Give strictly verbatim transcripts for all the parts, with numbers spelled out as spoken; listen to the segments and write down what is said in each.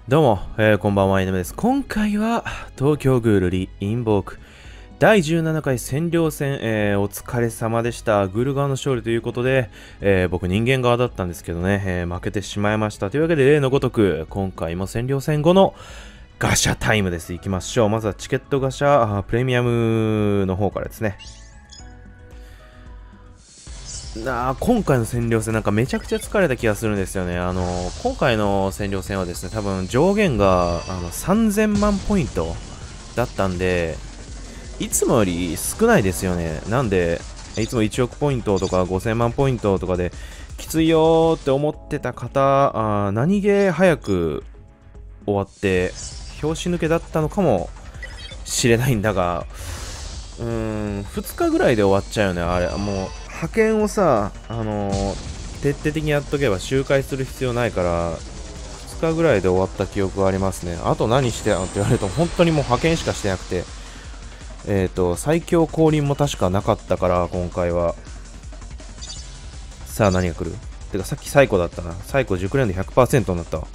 どうも、えーこんばんは、イネムです。今回は、東京グールリインボークだいじゅうななかい占領戦、えーお疲れ様でした。グール側の勝利ということで、えー僕人間側だったんですけどね、えー負けてしまいました。というわけで、例のごとく、今回も占領戦後のガシャタイムです。いきましょう。まずはチケットガシャ、あプレミアムの方からですね。なあ今回の占領戦なんかめちゃくちゃ疲れた気がするんですよね。あの今回の占領戦はですね、多分上限があのさんぜんまんポイントだったんで、いつもより少ないですよね。なんで、いつもいちおくポイントとかごせんまんポイントとかできついよーって思ってた方、あ何気早く終わって拍子抜けだったのかもしれないんだが、うーん、ふつかぐらいで終わっちゃうよね、あれ。もう、派遣をさ、あのー徹底的にやっとけば周回する必要ないから、ふつかぐらいで終わった記憶がありますね。あと何してたのって言われると、本当にもう派遣しかしてなくて、えっ、と、最強降臨も確かなかったから、今回は。さあ、何が来る？てか、さっき最古だったな。最古熟練で ひゃくパーセント になったわ。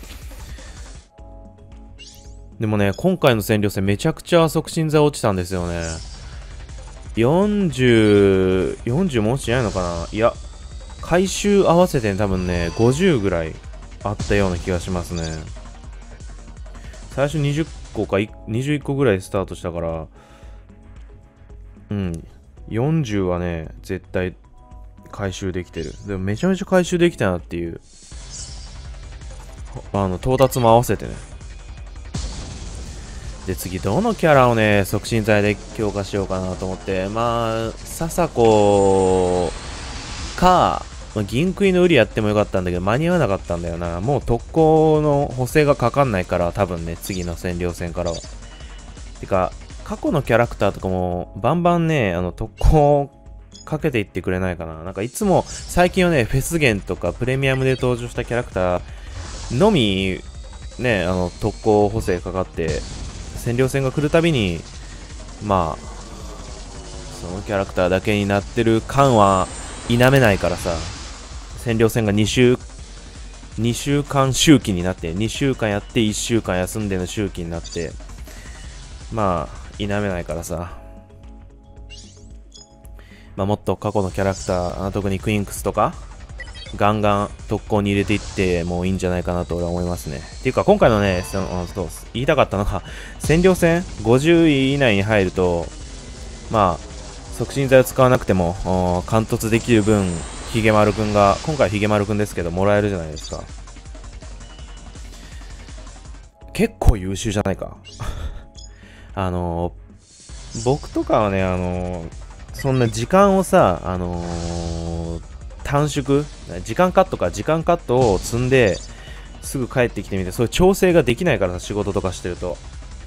でもね、今回の占領戦めちゃくちゃ促進剤落ちたんですよね。よんじゅう、よんじゅうも落ちてないのかな。いや、回収合わせて多分ね、ごじゅうぐらいあったような気がしますね。最初にじゅっこかにじゅういっこぐらいスタートしたから、うん、よんじゅうはね、絶対回収できてる。でもめちゃめちゃ回収できたなっていう。あの、到達も合わせてね。で、次、どのキャラをね、促進剤で強化しようかなと思って、まあ、笹子か、まあ、銀食いの売りやってもよかったんだけど、間に合わなかったんだよな。もう特攻の補正がかかんないから、多分ね、次の占領戦からは。てか、過去のキャラクターとかも、バンバンね、あの、特攻かけていってくれないかな。なんかいつも、最近はね、フェスゲンとかプレミアムで登場したキャラクターのみ、ね、あの、特攻補正かかって、占領戦が来るたびに、まあ、そのキャラクターだけになってる感は否めないからさ、占領戦が2週、にしゅうかん周期になって、にしゅうかんやっていっしゅうかん休んでの周期になって、まあ、否めないからさ、まあもっと過去のキャラクター、特にクインクスとか、ガンガン特攻に入れていってもいいんじゃないかなと俺は思いますね。っていうか今回のね、そのそう言いたかったのが、占領戦ごじゅうい以内に入ると、まあ、促進剤を使わなくても、貫突できる分、ヒゲマルくんが、今回ヒゲマルくんですけど、もらえるじゃないですか。結構優秀じゃないか。あのー、僕とかはね、あのー、そんな時間をさ、あのー、短縮、時間カットか、時間カットを積んで、すぐ帰ってきてみて、そういう調整ができないからさ、仕事とかしてると。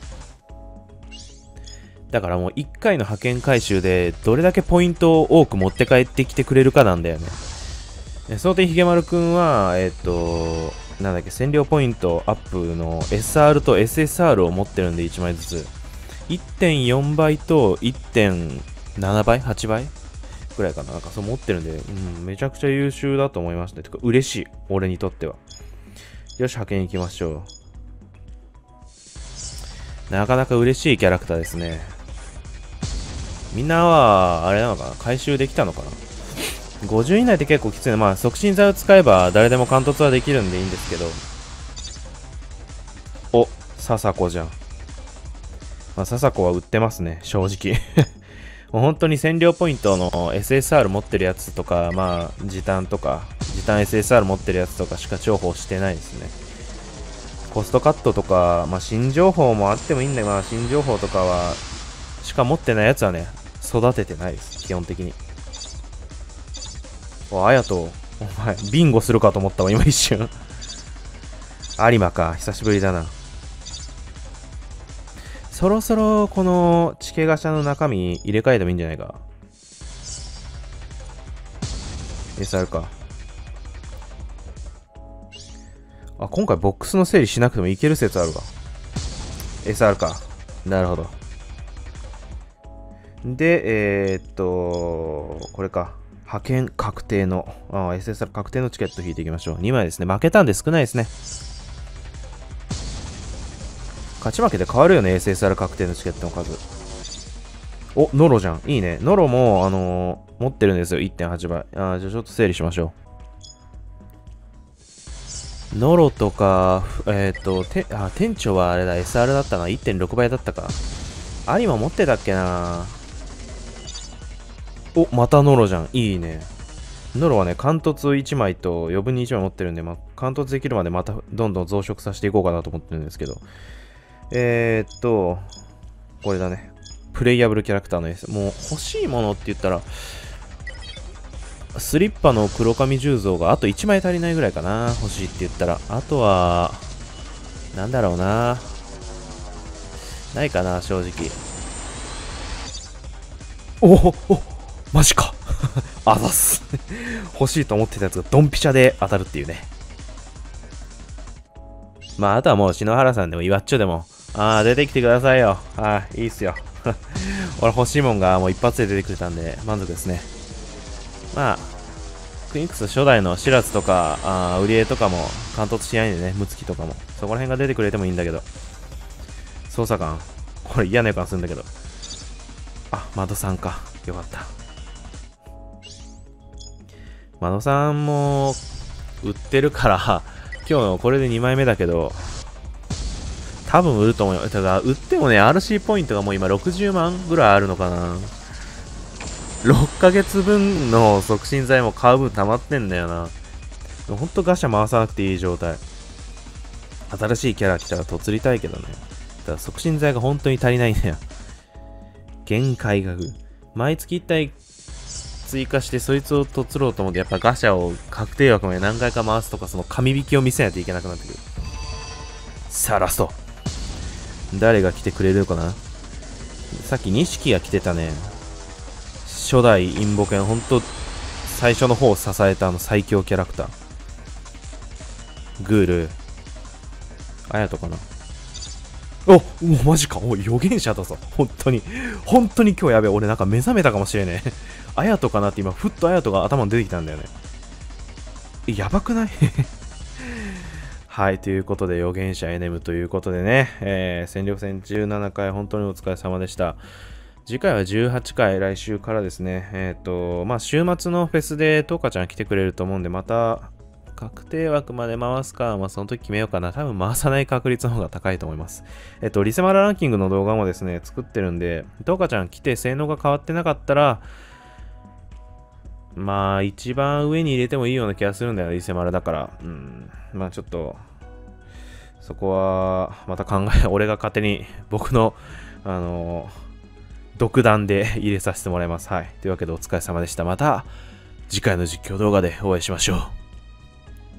だからもういっかいの派遣回収でどれだけポイントを多く持って帰ってきてくれるかなんだよね。その点ひげまるくんは、えっと、なんだっけ、占領ポイントアップの エスアール と エスエスアール を持ってるんでいちまいずつ。いってんよんばいと いってんななばい ?はち 倍ぐらいかな。なんかそう持ってるんで、うん、めちゃくちゃ優秀だと思いますね。てか嬉しい。俺にとっては。よし、派遣行きましょう。なかなか嬉しいキャラクターですね。みんなは、あれなのかな、回収できたのかな。ごじゅう以内って結構きついね。まあ、促進剤を使えば誰でも貫突はできるんでいいんですけど。お、笹子じゃん。まあ、笹子は売ってますね、正直。もう本当に占領ポイントの エスエスアール 持ってるやつとか、まあ、時短とか、時短 エスエスアール 持ってるやつとかしか重宝してないですね。コストカットとか、まあ、新情報もあってもいいんだけど、まあ、新情報とかは、しか持ってないやつはね、育ててないです、基本的に。お、あやと、お前、ビンゴするかと思ったわ、今一瞬。有馬か、久しぶりだな。そろそろ、この、チケガシャの中身入れ替えてもいいんじゃないか。エスアール か。あ、今回ボックスの整理しなくてもいける説あるわ。エスアール か。なるほど。で、えー、っと、これか。派遣確定の、あ エスエスアール 確定のチケット引いていきましょう。にまいですね。負けたんで少ないですね。 勝ち負けで変わるよね、エスエスアール 確定のチケットの数。お、ノロじゃん。いいね。ノロも、あのー、持ってるんですよ。いってんはちばい。あー、じゃあちょっと整理しましょう。ノロとか、えっ、ー、と、て、あ、店長はあれだ、エスアール だったな。いってんろくばいだったか。有馬持ってたっけな。お、またノロじゃん。いいね。ノロはね、貫突いちまいと余分にいちまい持ってるんで、まあ、貫突できるまでまたどんどん増殖させていこうかなと思ってるんですけど。えー、っと、これだね。プレイヤブルキャラクターの S。もう欲しいものって言ったら、スリッパの黒髪十蔵があといちまい足りないぐらいかな。欲しいって言ったら。あとは、なんだろうな。ないかな、正直。おおおマジかあざっす欲しいと思ってたやつがドンピシャで当たるっていうね。まあ、あとはもう篠原さんでも岩っちょでも、ああ、出てきてくださいよ。はい、いいっすよ。俺欲しいもんがもう一発で出てくれたんで満足ですね。まあ、クインクス初代のシラツとか、あウリエとかも貫突しないんでね、ムツキとかも。そこら辺が出てくれてもいいんだけど。捜査官。これ嫌な予感するんだけど。あ、窓さんか。よかった。窓さんも売ってるから今日これでにまいめだけど多分売ると思うよ。ただ売ってもね アールシー ポイントがもう今ろくじゅうまんぐらいあるのかな。ろっかげつぶんの促進剤も買う分溜まってんだよな。ほんとガシャ回さなくていい状態。新しいキャラ来たらとつりたいけどね。ただ促進剤が本当に足りないんだよ。限界額毎月いっ体追加してそいつをとつろうと思ってやっぱガシャを確定枠まで何回か回すとかその紙引きを見せないといけなくなってくる。さあラスト誰が来てくれるかな。さっき錦が来てたね。初代インボケンほんと最初の方を支えたあの最強キャラクターグールあやとかな。おもうマジか。お預言者だぞ。本当に本当に今日やべえ。俺なんか目覚めたかもしれねえあやとかなって今ふっとあやとが頭に出てきたんだよね。えやばくないはい、ということで預言者エネムということでね、えー、戦力戦じゅうななかい本当にお疲れ様でした。次回はじゅうはちかい来週からですね。えっ、ー、とまあ週末のフェスでトーカちゃん来てくれると思うんでまた確定枠まで回すか、まあ、その時決めようかな。多分回さない確率の方が高いと思います。えっと、リセマラランキングの動画もですね、作ってるんで、トーカちゃん来て性能が変わってなかったら、まあ、一番上に入れてもいいような気がするんだよ、リセマラだから。うん。まあ、ちょっと、そこは、また考え、俺が勝手に僕の、あの、独断で入れさせてもらいます。はい。というわけでお疲れ様でした。また、次回の実況動画でお会いしましょう。